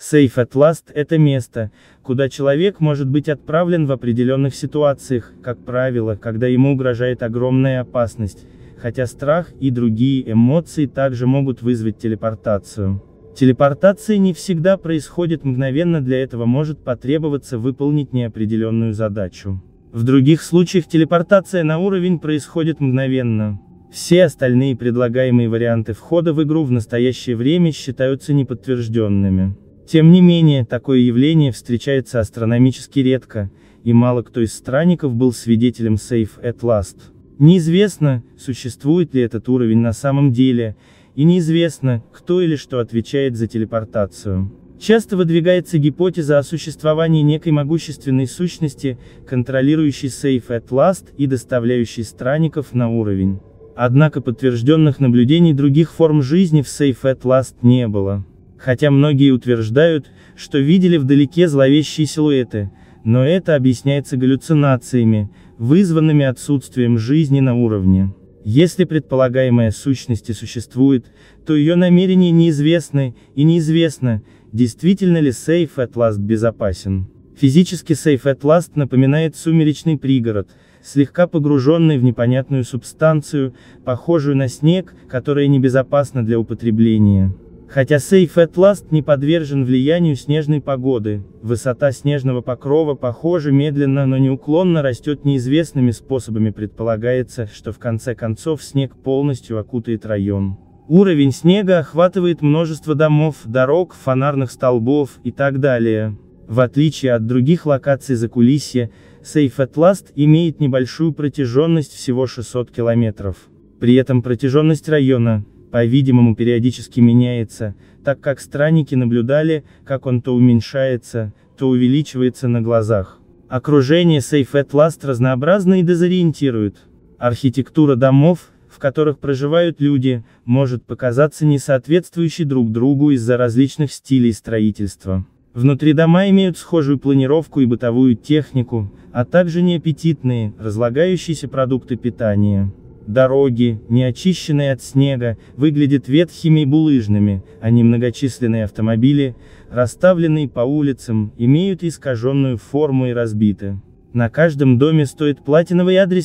Safe at Last – это место, куда человек может быть отправлен в определенных ситуациях, как правило, когда ему угрожает огромная опасность, хотя страх и другие эмоции также могут вызвать телепортацию. Телепортация не всегда происходит мгновенно, для этого может потребоваться выполнить неопределенную задачу. В других случаях телепортация на уровень происходит мгновенно. Все остальные предлагаемые варианты входа в игру в настоящее время считаются неподтвержденными. Тем не менее, такое явление встречается астрономически редко, и мало кто из странников был свидетелем Safe at Last. Неизвестно, существует ли этот уровень на самом деле, и неизвестно, кто или что отвечает за телепортацию. Часто выдвигается гипотеза о существовании некой могущественной сущности, контролирующей Safe at Last и доставляющей странников на уровень. Однако подтвержденных наблюдений других форм жизни в Safe at Last не было. Хотя многие утверждают, что видели вдалеке зловещие силуэты, но это объясняется галлюцинациями, вызванными отсутствием жизни на уровне. Если предполагаемая сущность и существует, то ее намерения неизвестны, и неизвестно, действительно ли Safe at Last безопасен. Физически Safe at Last напоминает сумеречный пригород, слегка погруженный в непонятную субстанцию, похожую на снег, которая небезопасна для употребления. Хотя Safe at Last не подвержен влиянию снежной погоды, высота снежного покрова, похоже, медленно, но неуклонно растет неизвестными способами. Предполагается, что в конце концов снег полностью окутает район. Уровень снега охватывает множество домов, дорог, фонарных столбов и так далее. В отличие от других локаций закулисья, Safe at Last имеет небольшую протяженность всего 600 километров. При этом протяженность района, по-видимому, периодически меняется, так как странники наблюдали, как он то уменьшается, то увеличивается на глазах. Окружение Safe at Last разнообразно и дезориентирует. Архитектура домов, в которых проживают люди, может показаться несоответствующей друг другу из-за различных стилей строительства. Внутри дома имеют схожую планировку и бытовую технику, а также неаппетитные, разлагающиеся продукты питания. Дороги, не очищенные от снега, выглядят ветхими и булыжными, а немногочисленные автомобили, расставленные по улицам, имеют искаженную форму и разбиты. На каждом доме стоит платиновый адрес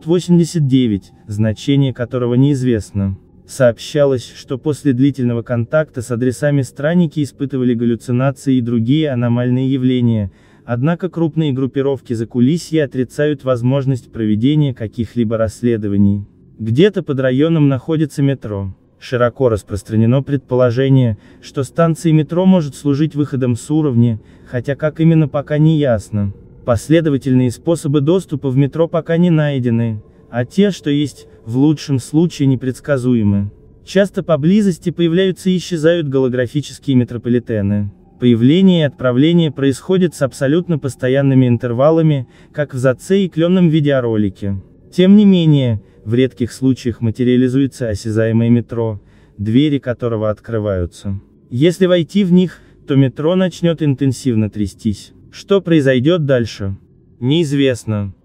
789, значение которого неизвестно. Сообщалось, что после длительного контакта с адресами странники испытывали галлюцинации и другие аномальные явления, однако крупные группировки закулисья отрицают возможность проведения каких-либо расследований. Где-то под районом находится метро. Широко распространено предположение, что станция метро может служить выходом с уровня, хотя как именно пока не ясно. Последовательные способы доступа в метро пока не найдены, а те, что есть, в лучшем случае непредсказуемы. Часто поблизости появляются и исчезают голографические метрополитены. Появление и отправление происходит с абсолютно постоянными интервалами, как в зацикленном видеоролике. Тем не менее, в редких случаях материализуется осязаемое метро, двери которого открываются. Если войти в них, то метро начнет интенсивно трястись. Что произойдет дальше? Неизвестно.